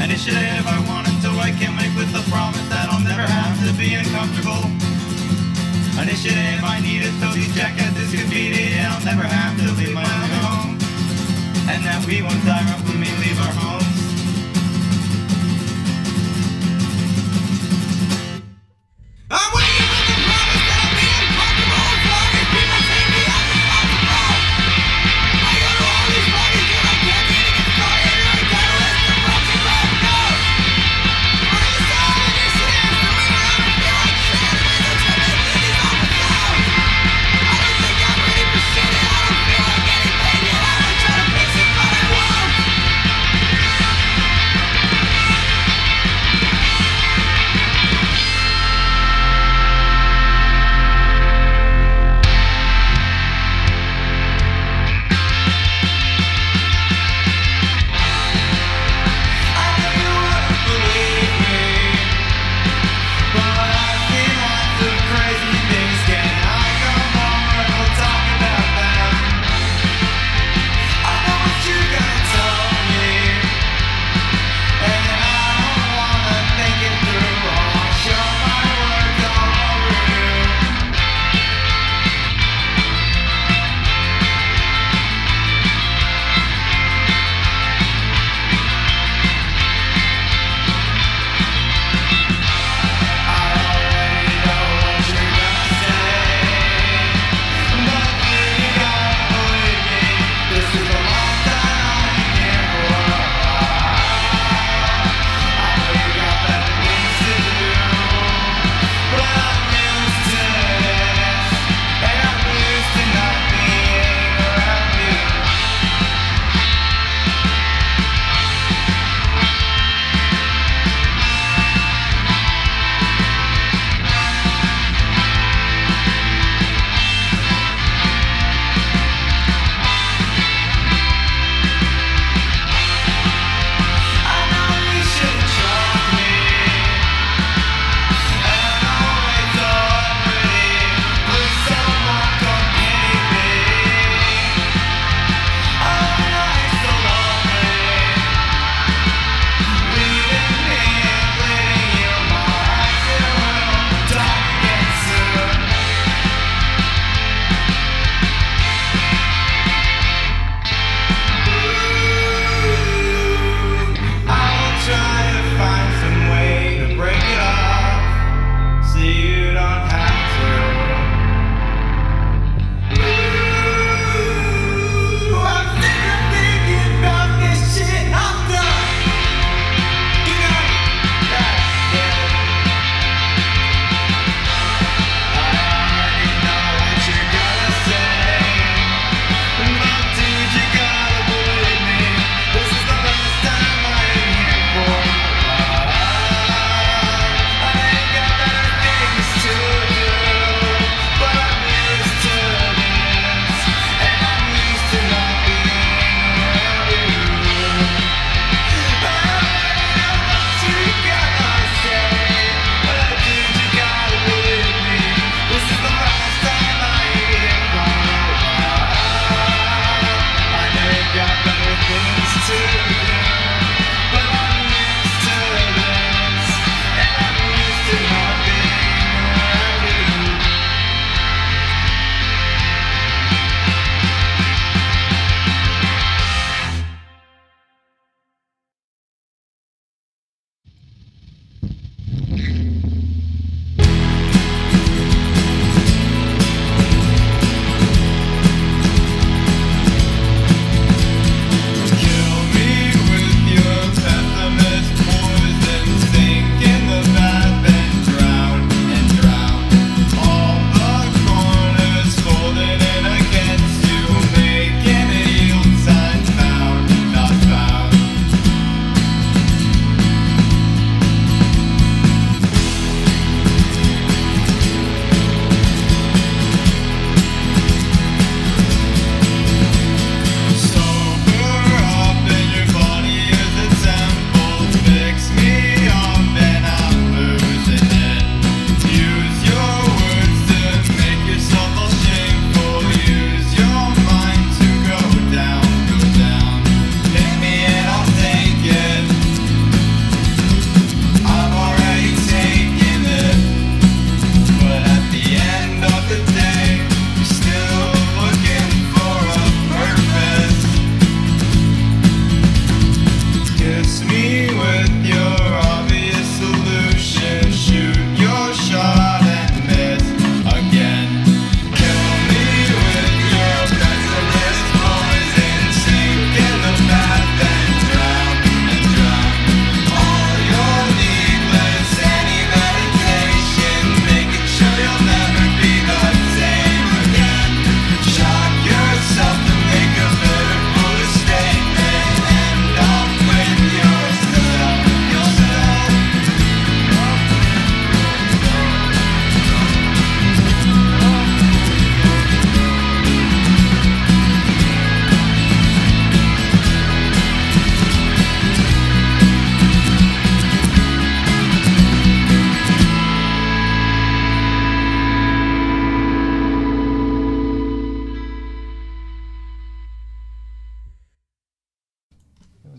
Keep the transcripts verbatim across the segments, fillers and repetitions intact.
Initiative I want until I can make with the promise that I'll never have to be uncomfortable. Initiative I need until these jackets is defeated and I'll never have to leave my own home. And that we won't die right when we leave our homes. I'm waiting with the promise that I'll be uncomfortable as long as people take me as responsible. I go to all these parties and I can't get to get started and I got a list of broken road notes. We're gonna sell initiatives and we don't ever feel like shit. Reasons for making these awful sounds. I don't think I'm ready for shit and I don't feel like getting paid yet. I might try to fix it but I won't.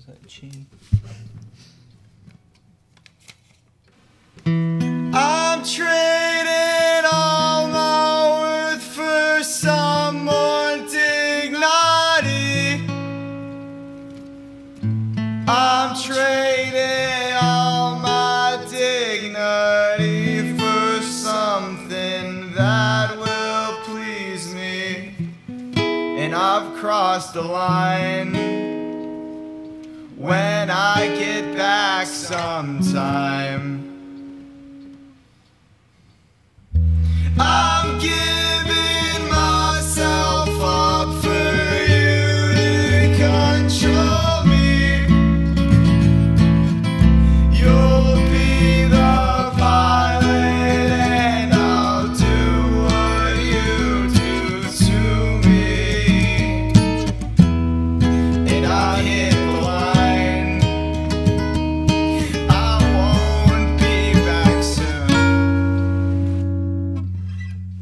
Was that Chi? I'm trading all my worth for some more dignity. I'm trading all my dignity for something that will please me. And I've crossed a line. When I get back sometime, I'm giving myself up for you to control me. You'll be the pilot and I'll do what you do to me. And I hit the line. I won't be back soon.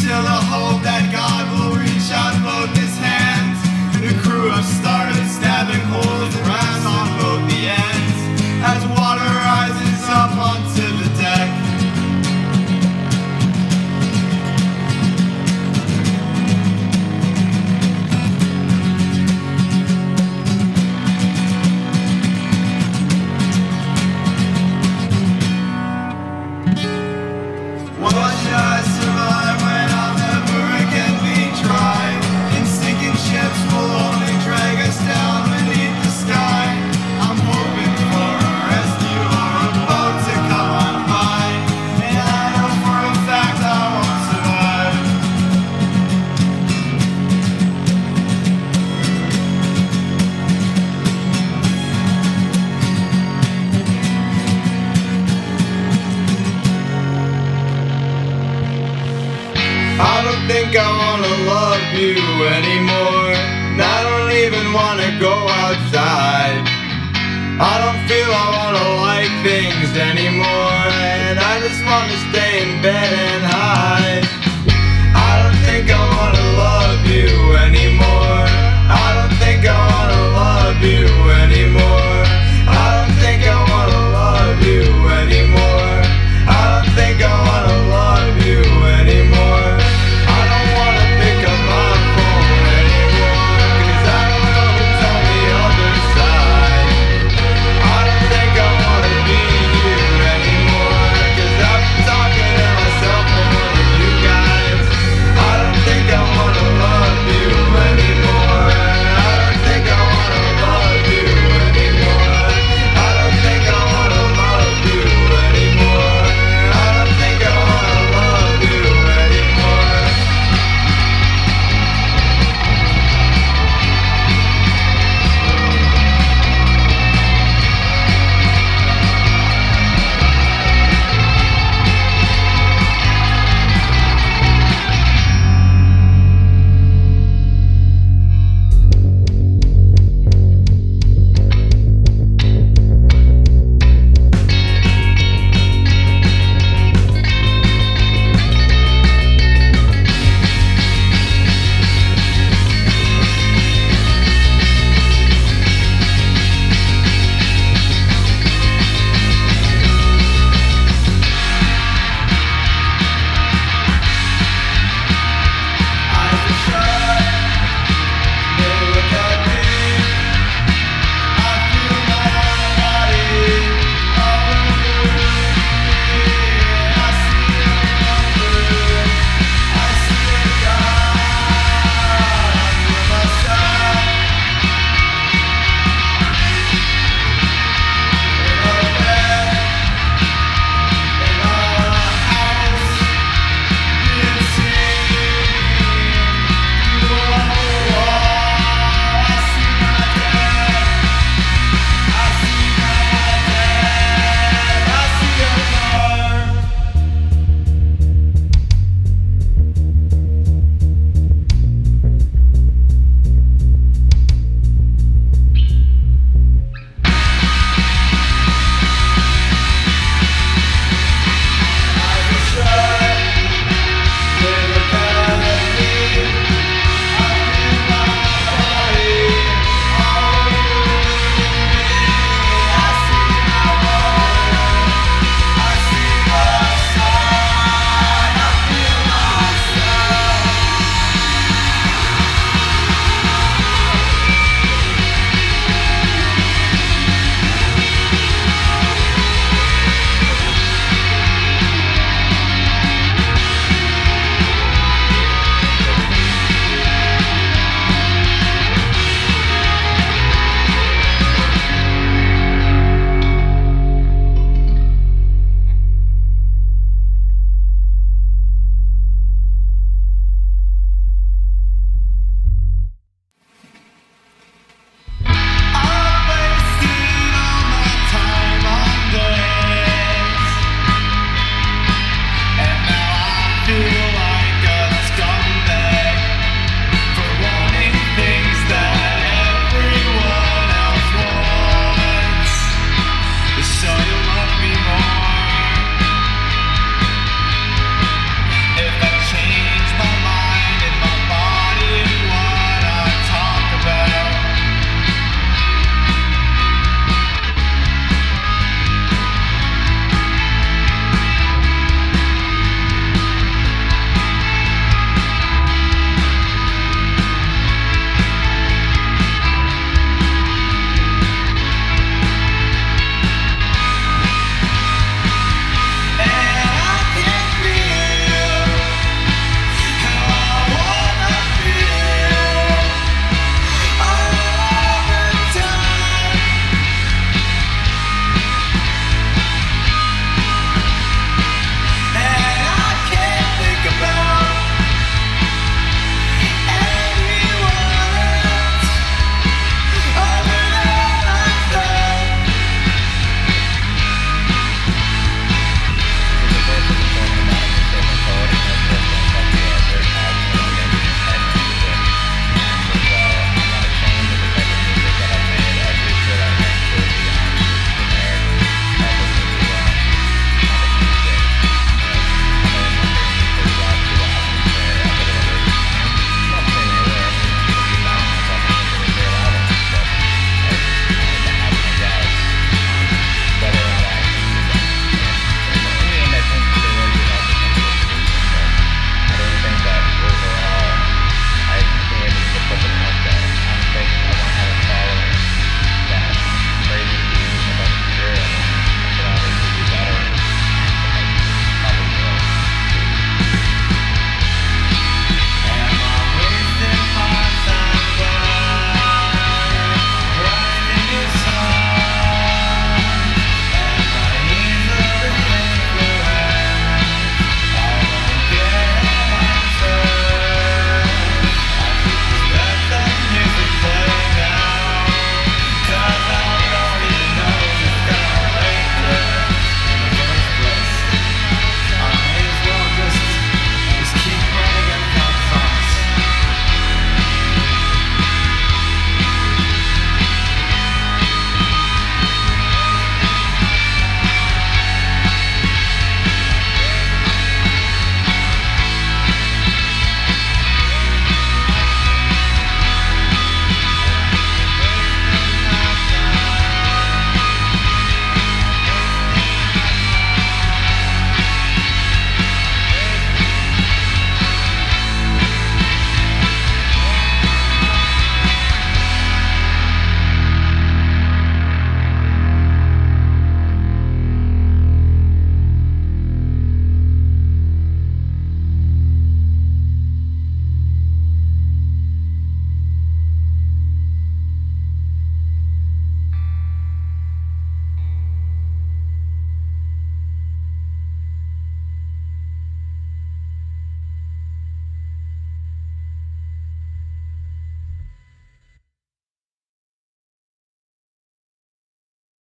still a hope that God will reach out both his hands. The crew have started stabbing holes and rams on both the ends as water rises up onto the deck. Why should I survive when I'll never again be dry? And sinking ships will only drag us down beneath the sky. I'm hoping for a rescue or a boat to come on by, and I know for a fact I won't survive. I don't think I wanna love you anymore, and I don't even wanna go outside. I don't feel I wanna like things anymore, and I just wanna stay in bed and hide.